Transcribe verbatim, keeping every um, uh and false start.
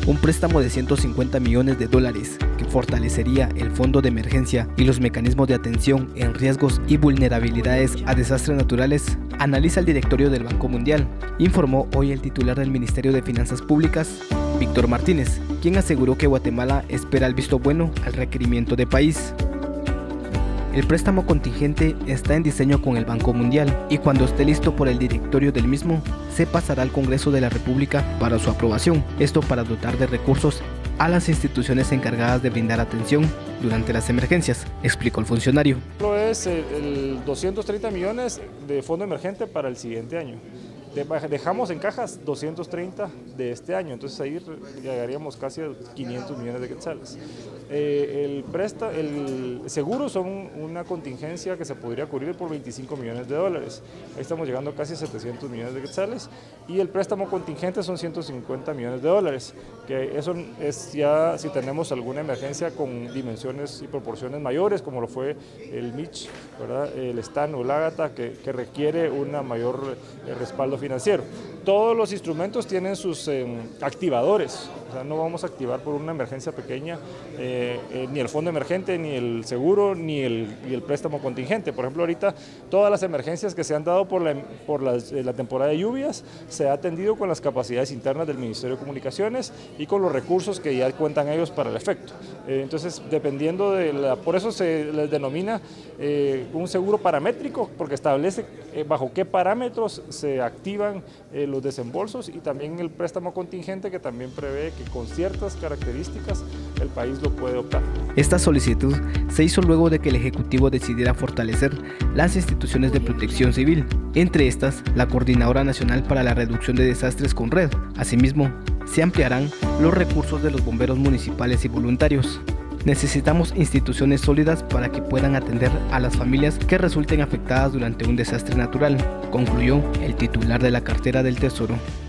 un préstamo de ciento cincuenta millones de dólares que fortalecería el fondo de emergencia y los mecanismos de atención en riesgos y vulnerabilidades a desastres naturales, analiza el directorio del Banco Mundial, informó hoy el titular del Ministerio de Finanzas Públicas, Víctor Martínez, quien aseguró que Guatemala espera el visto bueno al requerimiento de país. El préstamo contingente está en diseño con el Banco Mundial y cuando esté listo por el directorio del mismo, se pasará al Congreso de la República para su aprobación, esto para dotar de recursos a las instituciones encargadas de brindar atención durante las emergencias, explicó el funcionario. Es el doscientos treinta millones de fondo emergente para el siguiente año. Dejamos en cajas doscientos treinta de este año, entonces ahí llegaríamos casi a quinientos millones de quetzales. Eh, el, presta, el seguro son una contingencia que se podría cubrir por veinticinco millones de dólares. Ahí estamos llegando casi a setecientos millones de quetzales. Y el préstamo contingente son ciento cincuenta millones de dólares, que eso es ya si tenemos alguna emergencia con dimensiones y proporciones mayores, como lo fue el Mitch, ¿verdad? El Stan o el Ágata, que, que requiere una mayor eh, respaldo financiero. Todos los instrumentos tienen sus eh, activadores, o sea, no vamos a activar por una emergencia pequeña eh, eh, ni el fondo emergente, ni el seguro, ni el, ni el préstamo contingente. Por ejemplo, ahorita todas las emergencias que se han dado por la, por las, eh, la temporada de lluvias se ha atendido con las capacidades internas del Ministerio de Comunicaciones y con los recursos que ya cuentan ellos para el efecto. Eh, entonces, dependiendo de la, por eso se les denomina eh, un seguro paramétrico, porque establece eh, bajo qué parámetros se activan eh, los desembolsos, y también el préstamo contingente, que también prevé que con ciertas características el país lo puede optar. Esta solicitud se hizo luego de que el Ejecutivo decidiera fortalecer las instituciones de protección civil, entre estas la Coordinadora Nacional para la Reducción de Desastres CONRED. Asimismo, se ampliarán los recursos de los bomberos municipales y voluntarios. Necesitamos instituciones sólidas para que puedan atender a las familias que resulten afectadas durante un desastre natural, concluyó el titular de la cartera del Tesoro.